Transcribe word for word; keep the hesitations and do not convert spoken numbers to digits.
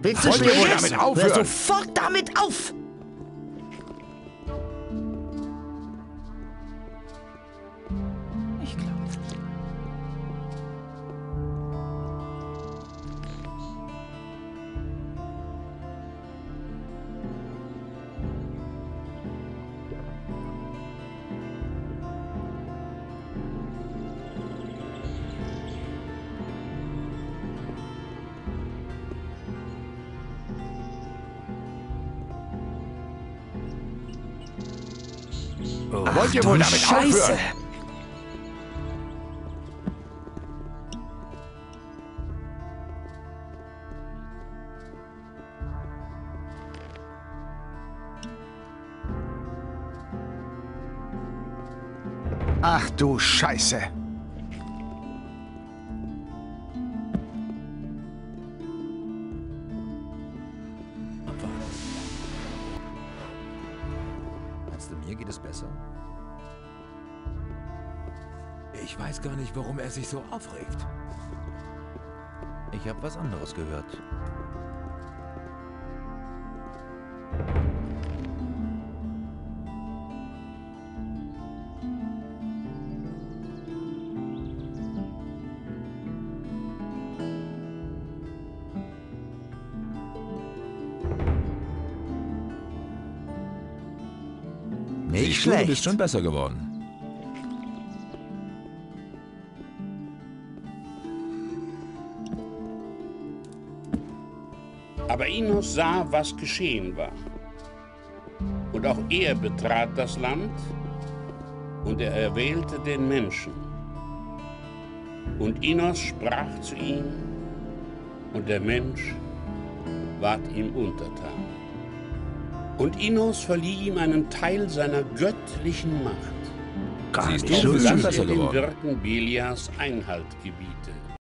Willst du Wollt ihr wohl Schläges? damit aufhören? Hör sofort damit auf! Ich glaube. Oh, wollt ihr wohl damit Scheiße! aufhören? Ach du Scheiße! Meinst du, mir geht es besser? Ich weiß gar nicht, warum er sich so aufregt. Ich habe was anderes gehört. Nicht Siehst du, du schlecht. bist schon besser geworden. Aber Inos sah, was geschehen war. Und auch er betrat das Land und er erwählte den Menschen. Und Inos sprach zu ihm und der Mensch ward ihm untertan. Und Inos verlieh ihm einen Teil seiner göttlichen Macht. Gar Siehst nicht du, so du bist schon Dass besser er dem geworden. Wirken Belias Einhalt gebiete.